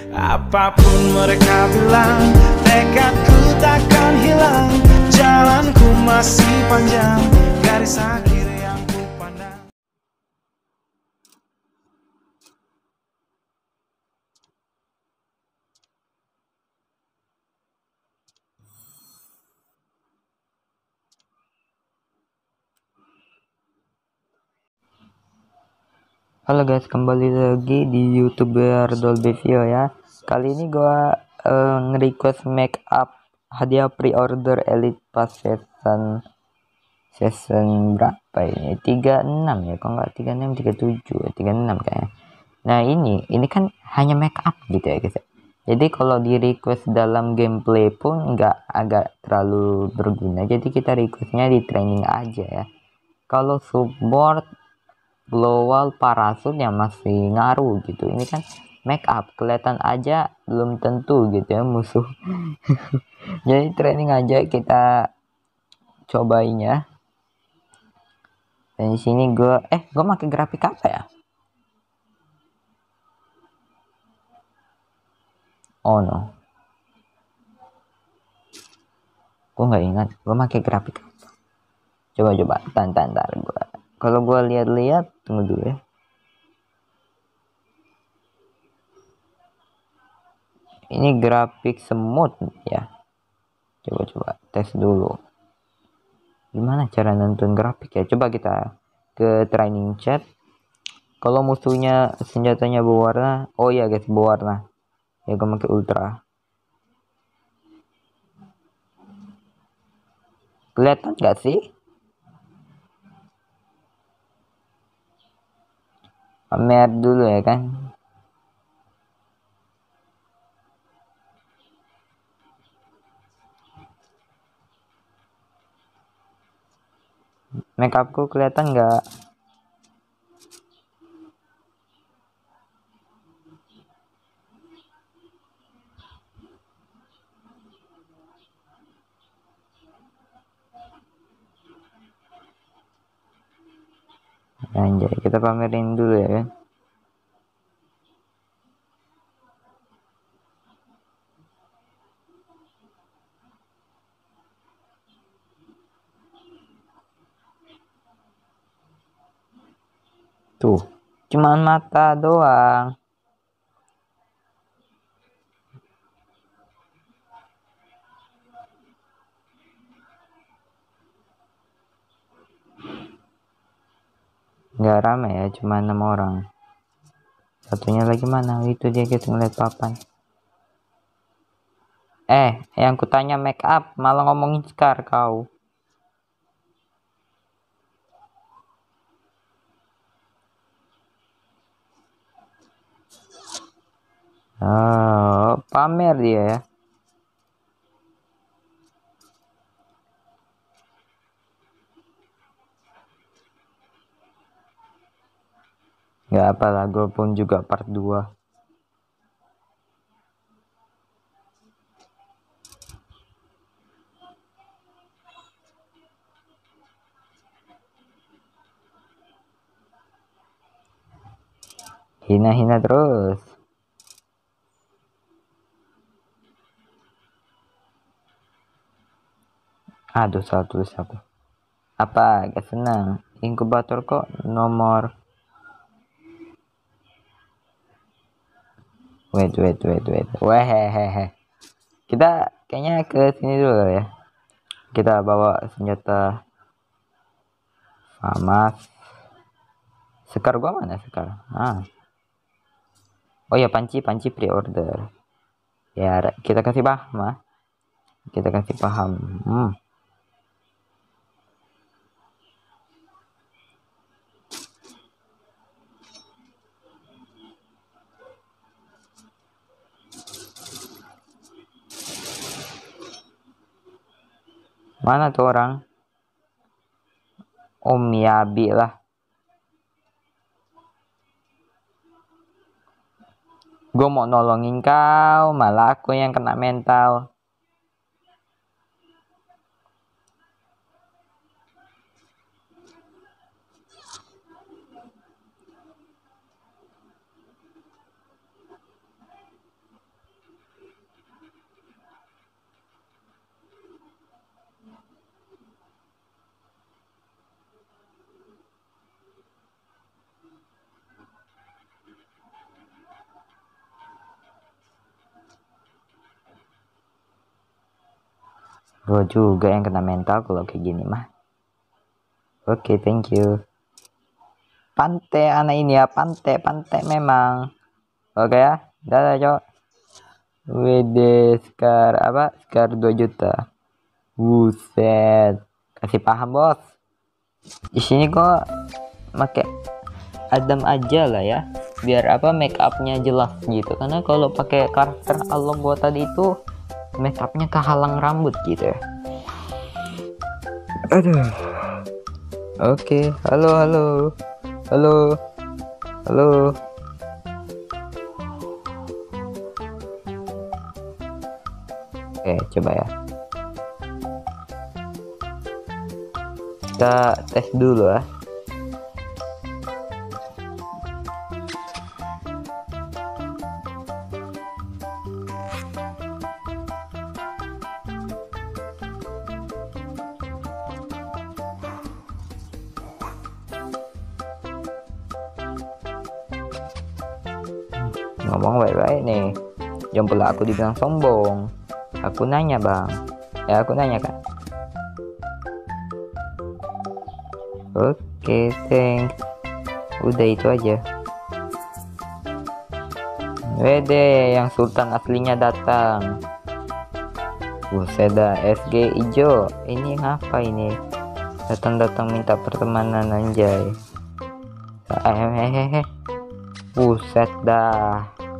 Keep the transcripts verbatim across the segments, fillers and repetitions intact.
Apapun mereka bilang, tekadku takkan hilang. Jalanku masih panjang, garis akhir yang ku pandang. Halo guys, kembali lagi di YouTuber Dolby View ya. Kali ini gua uh, nge-request make up hadiah pre-order Elite Pass season season berapa ini? tiga puluh enam ya, kok nggak tiga puluh enam, tiga puluh tujuh, tiga puluh enam kayaknya. Nah, ini ini kan hanya make up gitu ya guys. Jadi kalau di request dalam gameplay pun nggak agak terlalu berguna. Jadi kita requestnya di training aja ya. Kalau support global parasut yang masih ngaruh gitu, ini kan make up kelihatan aja belum tentu gitu ya musuh. Jadi training aja kita cobain ya. Dan di sini gue eh gue pakai grafik apa ya? Oh no, gue nggak ingat gue pakai grafik apa. Coba coba tan tan tan gue kalau gue lihat-lihat, tunggu dulu ya. Ini grafik semut ya. Coba coba tes dulu. Gimana cara nonton grafik ya? Coba kita ke training chat. Kalau musuhnya senjatanya berwarna, oh ya guys, berwarna. Ya gue pakai ultra. Kelihatan nggak sih? Pamer dulu ya kan. Makeupku kelihatan nggak? Anjay, kita pamerin dulu ya kan. Tuh, cuman mata doang. Nggak rame ya, cuma enam orang. Satunya lagi mana? Itu dia kita ngeliat papan. Eh, yang kutanya make up malah ngomongin Scar kau. Oh, pamer dia ya. Nggak apalah, gue pun juga part dua. Hina-hina terus. Aduh, satu satu. Apa? Gak senang. Inkubator kok nomor. Wait, wait, wait, wait. Wehehehe. Kita kayaknya ke sini dulu ya. Kita bawa senjata famas. Sekar gua mana sekar? Ah. Oh ya, panci, panci pre-order. Ya, kita kasih paham, ah. Kita kasih paham. Hmm. Mana tuh orang? Om Yabi lah. Gue mau nolongin kau, malah aku yang kena mental. Gue juga yang kena mental kalau kayak gini mah. Oke, okay, thank you. Pantai anak ini ya, pantai, pantai memang. Oke okay, ya, dadah cok. W D Scar apa? Scar dua juta. Buset. Kasih paham, Bos. Di sini kok pakai Adam aja lah ya. Biar apa make upnya jelas gitu. Karena kalau pakai karakter Allah gua tadi itu make upnya kehalang rambut gitu ya. Aduh. Oke, okay. halo halo. Halo. Halo. Oke, okay, coba ya. Kita tes dulu ya. Ngomong baik-baik nih, jangan pula aku dibilang sombong. Aku nanya bang, ya aku nanya kan. Oke, okay, thanks. Udah itu aja. Wede, yang sultan aslinya datang. Buset dah, S G ijo. Ini apa ini? Datang-datang minta pertemanan anjay. Hehehe. Buset dah.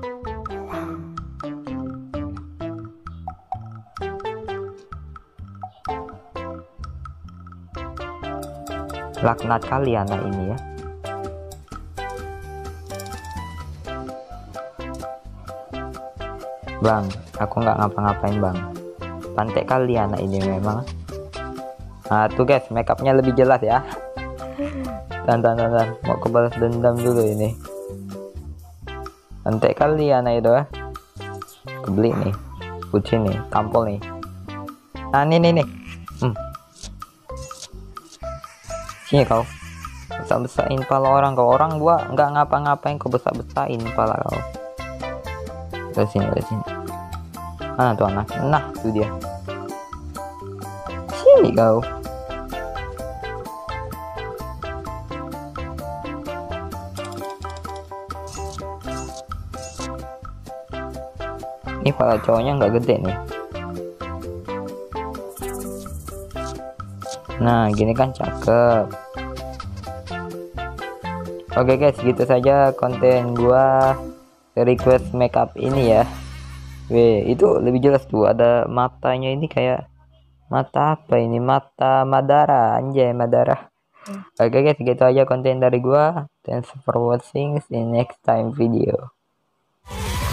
Laknat kali anak ini ya. Bang, aku nggak ngapa-ngapain bang. Pantek kali anak ini memang. Nah tuh guys, makeupnya lebih jelas ya. Dan dan dan, dan. Mau kebalas dendam dulu ini. Pantek kali anak itu ya. Kebeli nih, kucing nih, tampol nih. Nah ini nih nih. Hmm. Sini kau, besar-besarin pala orang kau. Orang gua nggak ngapa-ngapain kau besar-besarin pala kau. Dari sini, dari sini. Mana tuh anak? Nah, itu dia. Sini kau. Ini pala cowoknya nggak gede nih. Nah, gini kan cakep. Oke guys, gitu saja konten gua request makeup ini ya. Weh, itu lebih jelas tuh, ada matanya ini kayak mata apa ini? Mata Madara, anjay Madara. Oke guys, gitu aja konten dari gua. Thanks for watching. See you next time video.